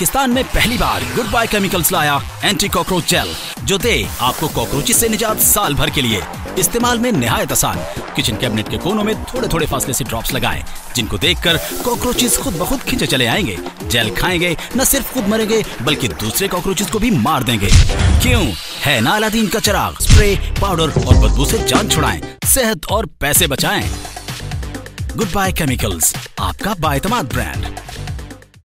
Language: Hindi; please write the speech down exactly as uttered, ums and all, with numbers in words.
पाकिस्तान में पहली बार गुड बाय केमिकल्स लाया एंटी कॉकरोच जेल, जो दे आपको कॉकरोचेस से निजात साल भर के लिए। इस्तेमाल में निहायत आसान। किचन कैबिनेट के कोनों में थोड़े थोड़े फासले से ड्रॉप्स लगाएं, जिनको देखकर कॉकरोचेस खुद ब खुद खींचे चले आएंगे। जेल खाएंगे, न सिर्फ खुद मरेंगे बल्कि दूसरे कॉकरोचेस को भी मार देंगे। क्यों है ना अलादीन का चिराग। स्प्रे, पाउडर और बदबू से जान छुड़ाएं, सेहत और पैसे बचाएं। गुड बाय केमिकल्स, आपका बाएतमाद ब्रांड।